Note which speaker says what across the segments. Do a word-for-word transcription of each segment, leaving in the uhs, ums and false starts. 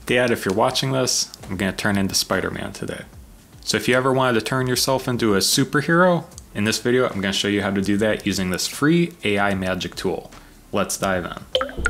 Speaker 1: Dad, if you're watching this, I'm gonna turn into Spider-Man today. So if you ever wanted to turn yourself into a superhero, in this video, I'm gonna show you how to do that using this free A I magic tool. Let's dive in.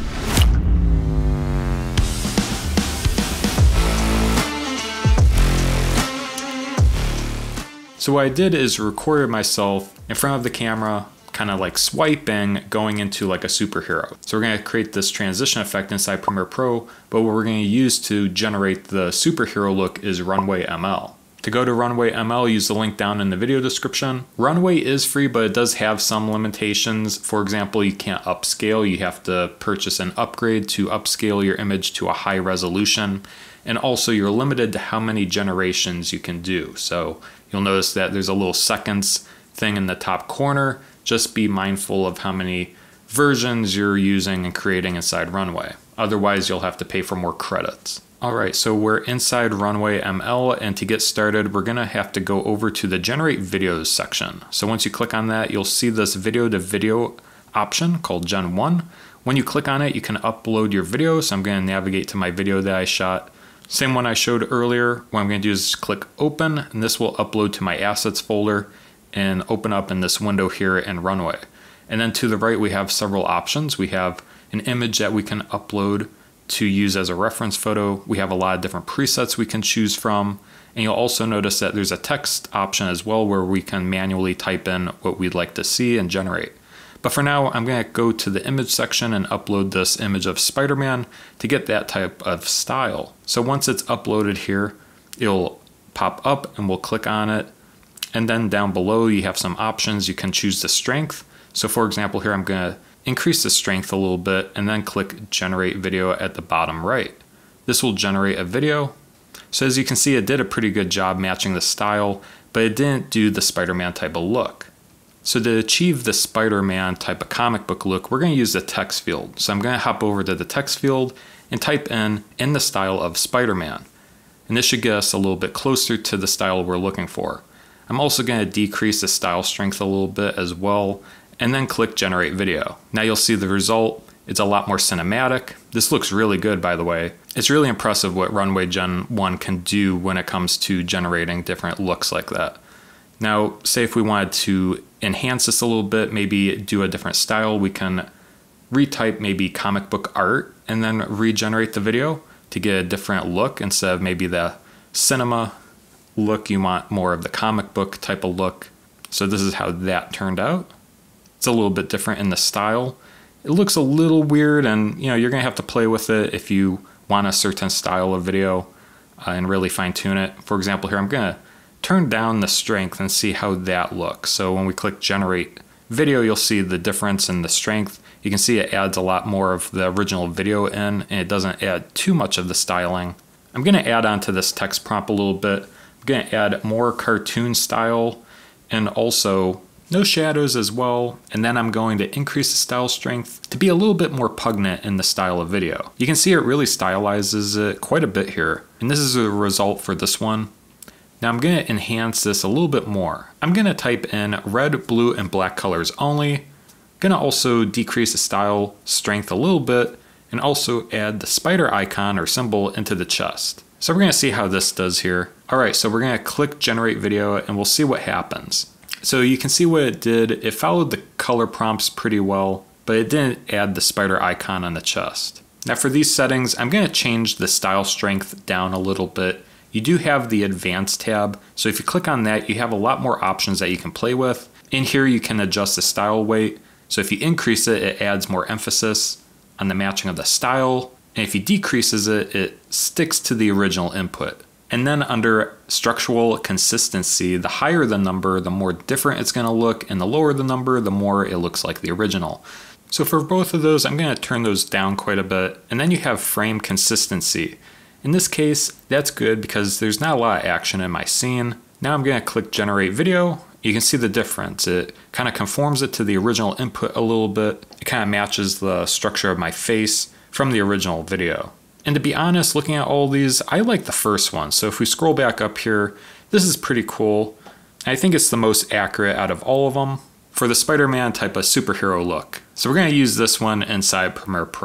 Speaker 1: So what I did is recorded myself in front of the camera, kind of like swiping, going into like a superhero. So we're gonna create this transition effect inside Premiere Pro, but what we're gonna use to generate the superhero look is Runway M L. To go to Runway M L, use the link down in the video description. Runway is free, but it does have some limitations. For example, you can't upscale. You have to purchase an upgrade to upscale your image to a high resolution. And also you're limited to how many generations you can do. So you'll notice that there's a little seconds thing in the top corner. Just be mindful of how many versions you're using and creating inside Runway. Otherwise, you'll have to pay for more credits. All right, so we're inside Runway M L, and to get started, we're gonna have to go over to the Generate Videos section. So once you click on that, you'll see this video to video option called Gen one. When you click on it, you can upload your video. So I'm gonna navigate to my video that I shot. Same one I showed earlier. What I'm gonna do is click open, and this will upload to my assets folder and open up in this window here in Runway. And then to the right, we have several options. We have an image that we can upload to use as a reference photo. We have a lot of different presets we can choose from. And you'll also notice that there's a text option as well where we can manually type in what we'd like to see and generate. But for now, I'm gonna go to the image section and upload this image of Spider-Man to get that type of style. So once it's uploaded here, it'll pop up and we'll click on it. And then down below, you have some options. You can choose the strength. So for example, here I'm gonna increase the strength a little bit and then click Generate Video at the bottom right. This will generate a video. So as you can see, it did a pretty good job matching the style, but it didn't do the Spider-Man type of look. So to achieve the Spider-Man type of comic book look, we're gonna use the text field. So I'm gonna hop over to the text field and type in, in the style of Spider-Man. And this should get us a little bit closer to the style we're looking for. I'm also going to decrease the style strength a little bit as well, and then click Generate Video. Now you'll see the result. It's a lot more cinematic. This looks really good, by the way. It's really impressive what Runway Gen one can do when it comes to generating different looks like that. Now, say if we wanted to enhance this a little bit, maybe do a different style, we can retype maybe comic book art and then regenerate the video to get a different look instead of maybe the cinema look. You want more of the comic book type of look. So this is how that turned out. It's a little bit different in the style. It looks a little weird, and you know, you're gonna have to play with it if you want a certain style of video uh, and really fine tune it. For example, here I'm gonna turn down the strength and see how that looks. So when we click Generate Video, you'll see the difference in the strength. You can see it adds a lot more of the original video in, and it doesn't add too much of the styling. I'm gonna add on to this text prompt a little bit. I'm gonna add more cartoon style and also no shadows as well. And then I'm going to increase the style strength to be a little bit more pungent in the style of video. You can see it really stylizes it quite a bit here. And this is a result for this one. Now I'm gonna enhance this a little bit more. I'm gonna type in red, blue, and black colors only. Gonna also decrease the style strength a little bit and also add the spider icon or symbol into the chest. So we're gonna see how this does here. All right, so we're gonna click Generate Video and we'll see what happens. So you can see what it did. It followed the color prompts pretty well, but it didn't add the spider icon on the chest. Now for these settings, I'm gonna change the style strength down a little bit. You do have the Advanced tab, so if you click on that, you have a lot more options that you can play with. In here, you can adjust the style weight. So if you increase it, it adds more emphasis on the matching of the style. And if you decreases it, it sticks to the original input. And then under structural consistency, the higher the number, the more different it's gonna look, and the lower the number, the more it looks like the original. So for both of those, I'm gonna turn those down quite a bit. And then you have frame consistency. In this case, that's good because there's not a lot of action in my scene. Now I'm gonna click Generate Video. You can see the difference. It kind of conforms it to the original input a little bit. It kind of matches the structure of my face from the original video. And to be honest, looking at all these, I like the first one. So if we scroll back up here, this is pretty cool. I think it's the most accurate out of all of them for the Spider-Man type of superhero look. So we're gonna use this one inside Premiere Pro.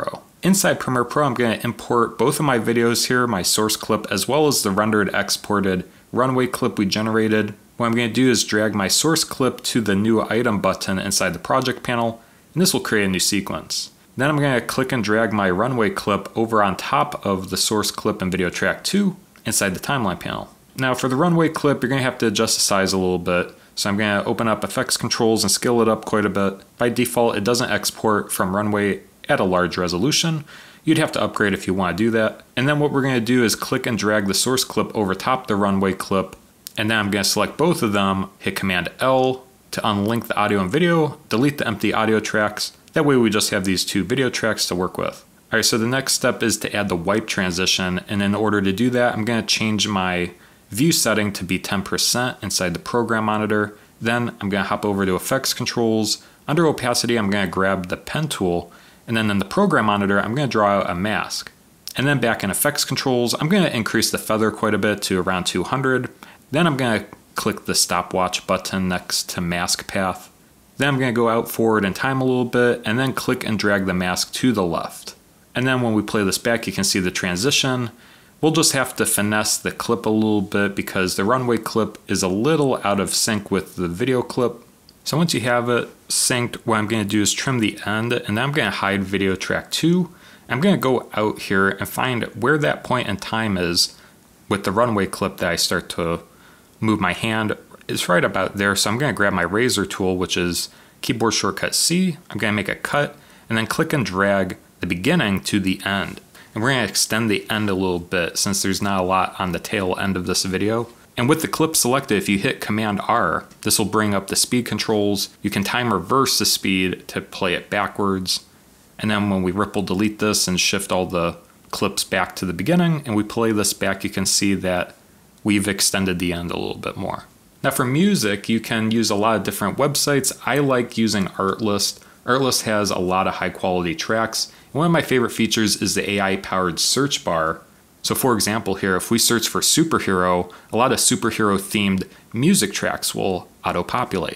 Speaker 1: inside Premiere Pro, I'm going to import both of my videos here, my source clip, as well as the rendered exported runway clip we generated. What I'm going to do is drag my source clip to the new item button inside the project panel, and this will create a new sequence. Then I'm going to click and drag my runway clip over on top of the source clip in video track two inside the timeline panel. Now for the runway clip, you're going to have to adjust the size a little bit. So I'm going to open up effects controls and scale it up quite a bit. By default, it doesn't export from Runway at a large resolution. You'd have to upgrade if you want to do that. And then what we're going to do is click and drag the source clip over top the runway clip. And then I'm going to select both of them, hit Command L to unlink the audio and video, delete the empty audio tracks. That way we just have these two video tracks to work with. All right, so the next step is to add the wipe transition. And in order to do that, I'm going to change my view setting to be ten percent inside the program monitor. Then I'm going to hop over to effects controls. Under opacity, I'm going to grab the pen tool. And then in the program monitor, I'm going to draw out a mask. And then back in effects controls, I'm going to increase the feather quite a bit to around two hundred. Then I'm going to click the stopwatch button next to mask path. Then I'm going to go out forward in time a little bit and then click and drag the mask to the left. And then when we play this back, you can see the transition. We'll just have to finesse the clip a little bit because the runway clip is a little out of sync with the video clip. So once you have it synced, what I'm going to do is trim the end, and then I'm going to hide video track two. I'm going to go out here and find where that point in time is with the runway clip that I start to move my hand. It's right about there, so I'm going to grab my razor tool, which is keyboard shortcut C. I'm going to make a cut and then click and drag the beginning to the end. And we're going to extend the end a little bit since there's not a lot on the tail end of this video. And with the clip selected, if you hit Command R, this will bring up the speed controls. You can time reverse the speed to play it backwards. And then when we ripple delete this and shift all the clips back to the beginning and we play this back, you can see that we've extended the end a little bit more. Now for music, you can use a lot of different websites. I like using Artlist. Artlist has a lot of high quality tracks. One of my favorite features is the A I-powered search bar. So for example here, if we search for superhero, a lot of superhero-themed music tracks will auto-populate.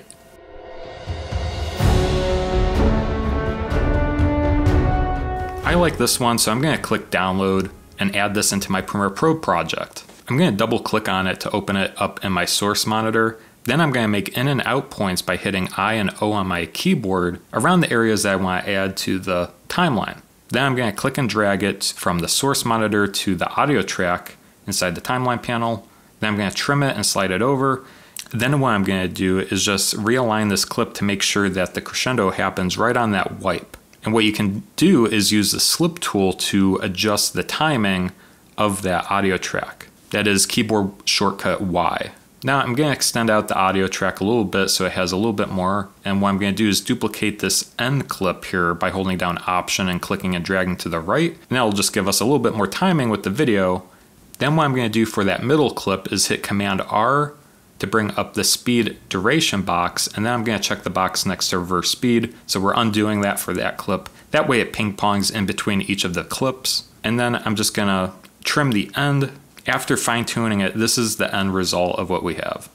Speaker 1: I like this one, so I'm going to click download and add this into my Premiere Pro project. I'm going to double click on it to open it up in my source monitor. Then I'm going to make in and out points by hitting I and O on my keyboard around the areas that I want to add to the timeline. Then I'm going to click and drag it from the source monitor to the audio track inside the timeline panel. Then I'm going to trim it and slide it over. Then what I'm going to do is just realign this clip to make sure that the crescendo happens right on that wipe. And what you can do is use the slip tool to adjust the timing of that audio track. That is keyboard shortcut Y. Now I'm going to extend out the audio track a little bit so it has a little bit more, and what I'm going to do is duplicate this end clip here by holding down Option and clicking and dragging to the right, and that will just give us a little bit more timing with the video. Then what I'm going to do for that middle clip is hit Command R to bring up the speed duration box, and then I'm going to check the box next to reverse speed, so we're undoing that for that clip. That way it ping-pongs in between each of the clips, and then I'm just going to trim the end. After fine-tuning it, this is the end result of what we have.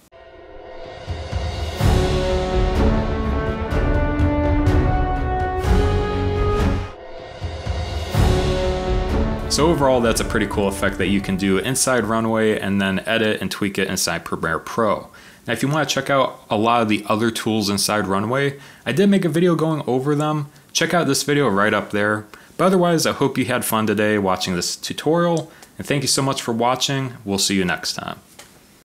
Speaker 1: So overall, that's a pretty cool effect that you can do inside Runway and then edit and tweak it inside Premiere Pro. Now, if you want to check out a lot of the other tools inside Runway, I did make a video going over them. Check out this video right up there. But otherwise, I hope you had fun today watching this tutorial. And thank you so much for watching. We'll see you next time.